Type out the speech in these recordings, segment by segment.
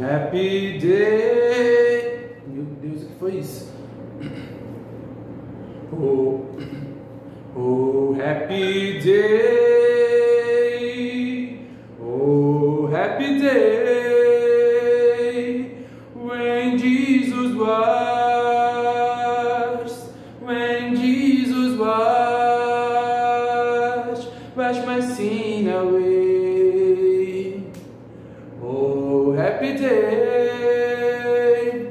happy day. Meu Deus, o que foi isso? Oh, happy day. Oh, happy day. When Jesus wash my sin away. Oh, happy day.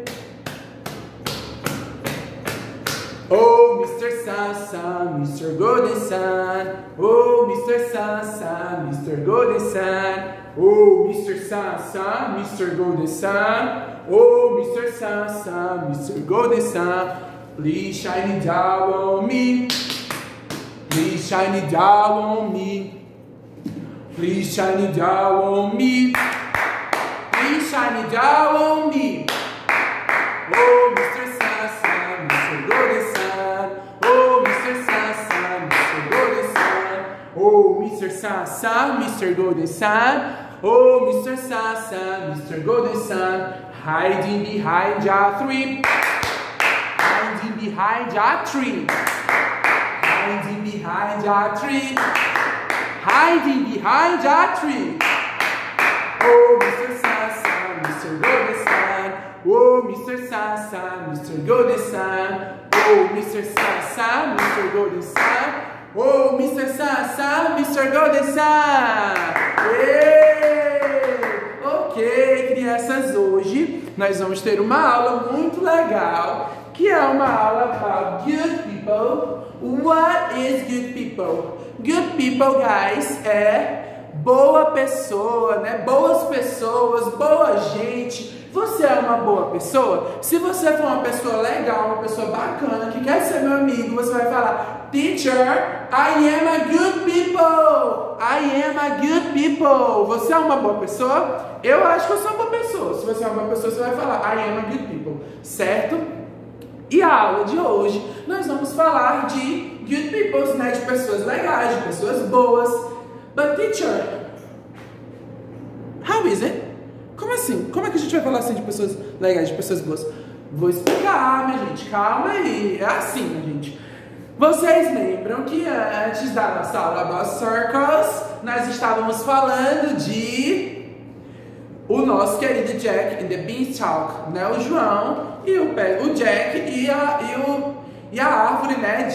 Oh, Mr. Sun, Mr. Golden Sun. Oh, Mr. Sun, Mr. Golden Sun. Oh, Mr. Sun, Mr. Golden Sun. Oh, Mr. Sun, Mr. Golden Sun. Please shine it down on me. Please shine it down on me. Please shine it down on me. Please shine it down on me. Oh, Mr. Sun, Mr. Golden Sun. Oh, Mr. Sun, Mr. Golden Sun. Oh, Mr. Sun, Mr. Golden Sun. Oh, Mr. Sun, Mr. Golden Sun. Hiding behind a tree. Hiding behind a tree. Hiding behind a tree. Hiding behind a tree. Oh, Mr. Sun, Mr. Golden Sun. Oh, Mr. Sun, Mr. Golden Sun. Oh, Mr. Sun, Mr. Golden Sun. Oh, Mr. Sun, Mr. Golden Sun. Ok, crianças, hoje nós vamos ter uma aula muito legal, que é uma aula about good people. What is good people? Good people, guys, é boa pessoa, né? Boas pessoas, boa gente. Você é uma boa pessoa? Se você for uma pessoa legal, uma pessoa bacana, que quer ser meu amigo, você vai falar: Teacher, I am a good people. I am a good people. Você é uma boa pessoa? Eu acho que eu sou uma boa pessoa. Se você é uma boa pessoa, você vai falar: I am a good people. Certo? E a aula de hoje, nós vamos falar de good people, né? De pessoas legais, de pessoas boas. But teacher, how is it? Como assim? Como é que a gente vai falar assim de pessoas legais, de pessoas boas? Vou explicar, minha gente. Calma aí. É assim, minha gente. Vocês lembram que antes da nossa aula about circles, nós estávamos falando de o nosso querido Jack and the Beanstalk, né? O João e o Jack e a árvore, né?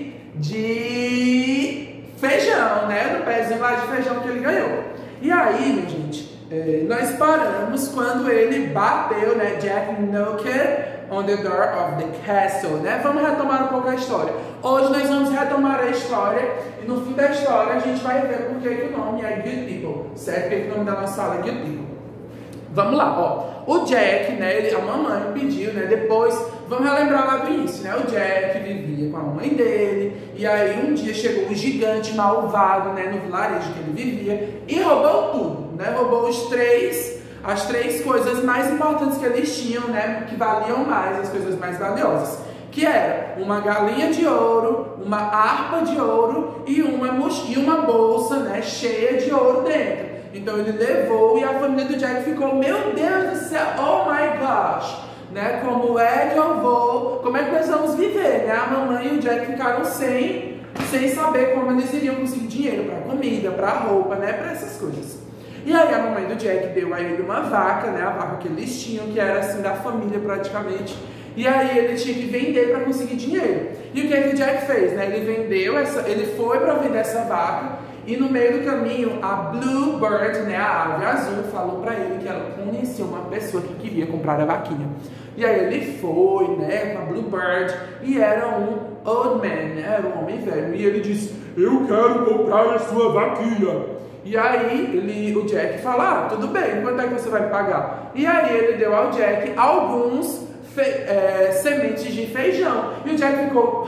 De feijão, né? Do pezinho lá de feijão que ele ganhou. E aí, minha gente, nós paramos quando ele bateu, né? Jack knocked on the door of the castle, né? Vamos retomar um pouco a história. Hoje nós vamos retomar a história e no fim da história a gente vai ver por que o nome é Good People, certo? Porque o nome da nossa aula é Good People. Vamos lá, ó. O Jack, né? A mamãe pediu, né? Depois, vamos relembrar lá do início, né? O Jack vivia com a mãe dele e aí um dia chegou um gigante malvado, né? No vilarejo que ele vivia e roubou tudo, né? Roubou as três coisas mais importantes que eles tinham, né? Que valiam mais, as coisas mais valiosas. Que era uma galinha de ouro, uma harpa de ouro e uma bolsa, né? Cheia de ouro dentro. Então ele levou e a família do Jack ficou: meu Deus do céu, oh my gosh, né? Como é que nós vamos viver, né? A mamãe e o Jack ficaram sem saber como eles iriam conseguir dinheiro para comida, para roupa, né? Para essas coisas. E aí a mamãe do Jack deu a ele uma vaca, né? A vaca que eles tinham, que era assim da família praticamente. E aí ele tinha que vender para conseguir dinheiro. E o que o Jack fez, né? Ele foi para vender essa vaca. E no meio do caminho, a Bluebird, né, a ave azul, falou pra ele que ela conhecia uma pessoa que queria comprar a vaquinha. E aí ele foi, né, com a Bluebird, e era um old man, né, era um homem velho. E ele disse: eu quero comprar a sua vaquinha. E aí o Jack falou: ah, tudo bem, quanto é que você vai pagar? E aí ele deu ao Jack alguns sementes de feijão. E o Jack ficou: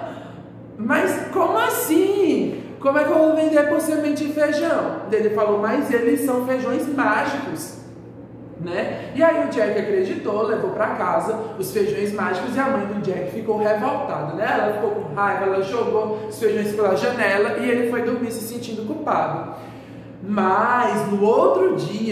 mas como assim? Como é que eu vou vender por semente de feijão? Ele falou: mas eles são feijões mágicos, né? E aí o Jack acreditou, levou para casa os feijões mágicos e a mãe do Jack ficou revoltada, né? Ela ficou com raiva, ela jogou os feijões pela janela e ele foi dormir se sentindo culpado. Mas no outro dia,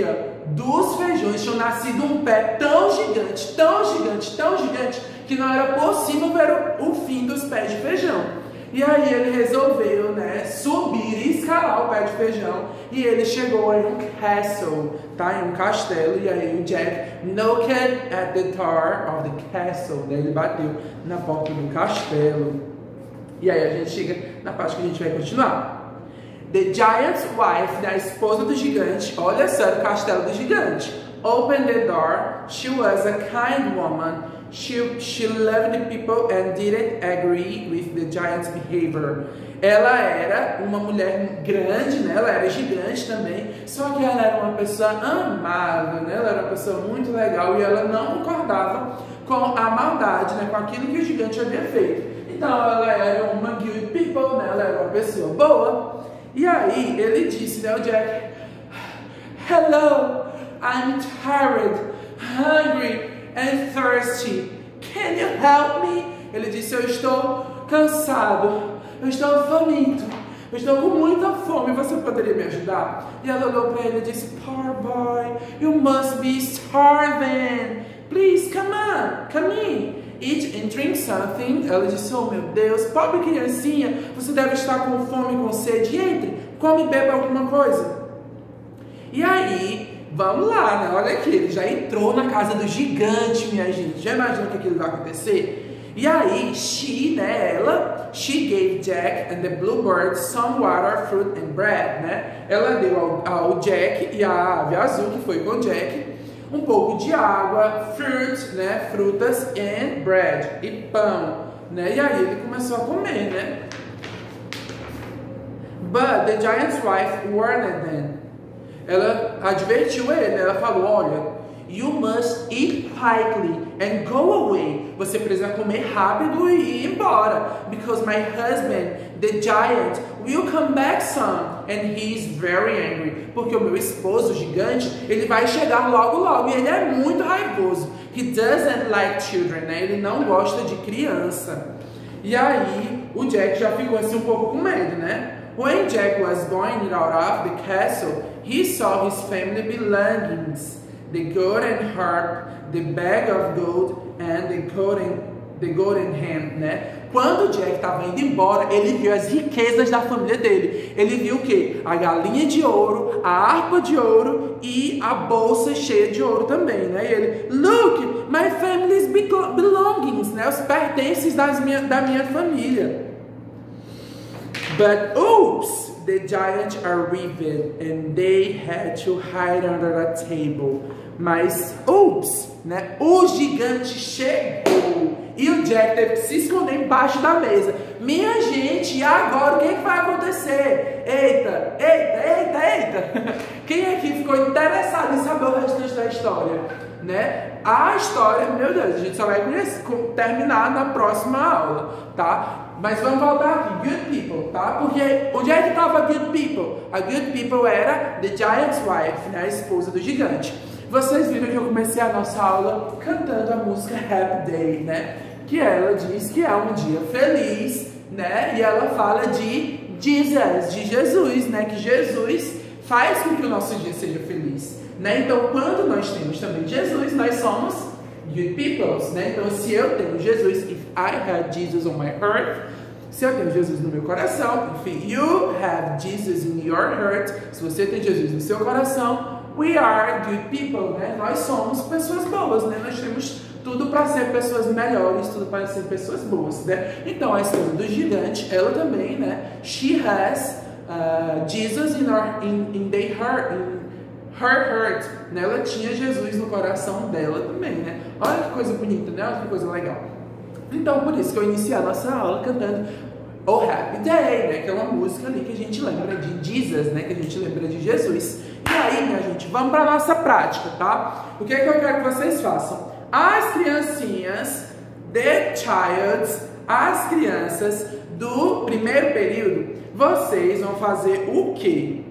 dos feijões tinha nascido um pé tão gigante, tão gigante, tão gigante, que não era possível ver o fim dos pés de feijão. E aí ele resolveu, né, subir e escalar o pé de feijão, e ele chegou em um castle, tá, em um castelo, e aí o Jack knocked at the door of the castle, daí ele bateu na porta do castelo. E aí a gente chega na parte que a gente vai continuar. The giant's wife, a esposa do gigante, olha só o castelo do gigante, opened the door. She was a kind woman. She loved the people and didn't agree with the giant's behavior. Ela era uma mulher grande, né? Ela era gigante também, só que ela era uma pessoa amável, né? Ela era uma pessoa muito legal e ela não concordava com a maldade, né? Com aquilo que o gigante havia feito. Então ela era uma good people, né? Ela era uma pessoa boa. E aí ele disse, né, o Jack, hello, I'm tired, hungry and thirsty. Can you help me? Ele disse, eu estou cansado, eu estou faminto, eu estou com muita fome, você poderia me ajudar? E ela olhou para ele e disse, poor boy, you must be starving. Please, come on, come in. Eat and drink something. Ela disse, oh meu Deus, pobre criancinha, você deve estar com fome, com sede. Entre, come e beba alguma coisa. E aí, vamos lá, né? Olha aqui, ele já entrou na casa do gigante, minha gente. Já imaginou o que aquilo vai acontecer? E aí, she gave Jack and the bluebird some water, fruit and bread, né? Ela deu ao Jack e à ave azul, que foi com o Jack, um pouco de água, fruit, né? Frutas and bread, e pão, né? E aí ele começou a comer, né? But the giant's wife warned them. Ela advertiu ele, ela falou, olha, you must eat quickly and go away. Você precisa comer rápido e ir embora. Because my husband, the giant, will come back soon and he is very angry. Porque o meu esposo gigante, ele vai chegar logo logo e ele é muito raivoso. He doesn't like children, né? Ele não gosta de criança. E aí o Jack já ficou assim um pouco com medo, né? When Jack was going out of the castle, he saw his family belongings, the golden harp, the bag of gold, and the golden hand, né? Quando o Jack estava indo embora, ele viu as riquezas da família dele. Ele viu o quê? A galinha de ouro, a harpa de ouro e a bolsa cheia de ouro também, né? E ele, look, my family's belongings, né? Os pertences da minha família. But oops, the giants arrived and they had to hide under a table. Mas oops, né? O gigante chegou e o Jack teve que se esconder embaixo da mesa. Minha gente, e agora o que vai acontecer? Eita, eita, eita, eita. Quem aqui ficou interessado em saber o restante da história? Né? A história, meu Deus, a gente só vai terminar na próxima aula, tá? Mas vamos voltar aqui, good people, tá? Porque onde é que estava good people? A good people era the giant's wife, né? A esposa do gigante. Vocês viram que eu comecei a nossa aula cantando a música Happy Day, né? Que ela diz que é um dia feliz, né? E ela fala de Jesus, de Jesus, né? Que Jesus faz com que o nosso dia seja feliz, né? Então, quando nós temos também Jesus, nós somos good peoples, né? Então, se eu tenho Jesus, if I have Jesus on my heart, se eu tenho Jesus no meu coração, if you have Jesus in your heart, se você tem Jesus no seu coração, we are good people, né? Nós somos pessoas boas, né? Nós temos tudo para ser pessoas melhores, tudo para ser pessoas boas, né? Então, a esposa do gigante, ela também, né? She has Jesus in her heart, né? Ela tinha Jesus no coração dela também, né? Olha que coisa bonita, né? Olha que coisa legal. Então, por isso que eu iniciei a nossa aula cantando Oh Happy Day, né? Que é uma música ali que a gente lembra de Jesus, né? Que a gente lembra de Jesus. E aí, minha gente, vamos para a nossa prática, tá? O que é que eu quero que vocês façam? As criancinhas, the childs, as crianças do primeiro período, vocês vão fazer o quê?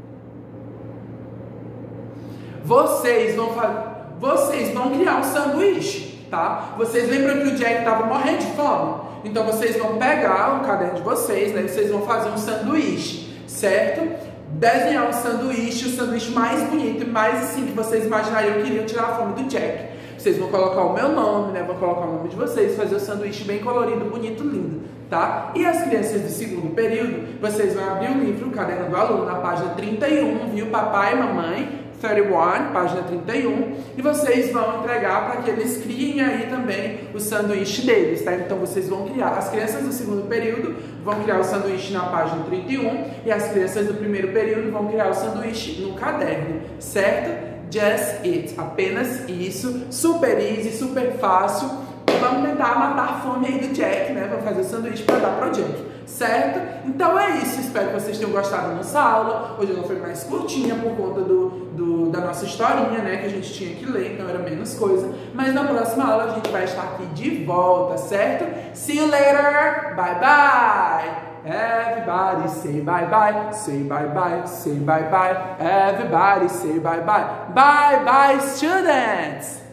Vocês vão criar um sanduíche, tá? Vocês lembram que o Jack estava morrendo de fome? Então vocês vão pegar o caderno de vocês, né? Vocês vão fazer um sanduíche, certo? desenhar o sanduíche mais bonito e mais assim que vocês imaginariam que iriam tirar a fome do Jack. Vocês vão colocar o meu nome, né? Vão colocar o nome de vocês, fazer o sanduíche bem colorido, bonito, lindo, tá? E as crianças do segundo período, vocês vão abrir o livro, o caderno do aluno, na página 31, viu? Papai e mamãe, 31, página 31, e vocês vão entregar para que eles criem aí também o sanduíche deles, tá? Então vocês vão criar, as crianças do segundo período vão criar o sanduíche na página 31 e as crianças do primeiro período vão criar o sanduíche no caderno, certo? Just it, apenas isso, super easy, super fácil. Vamos tentar matar a fome aí do Jack, né? Vamos fazer o sanduíche para dar pro Jack, certo? Então é isso, espero que vocês tenham gostado da nossa aula. Hoje ela foi mais curtinha por conta da nossa historinha, né? Que a gente tinha que ler, então era menos coisa. Mas na próxima aula a gente vai estar aqui de volta, certo? See you later, bye bye! Everybody say bye bye, say bye bye, say bye bye. Everybody say bye bye. Bye bye, students!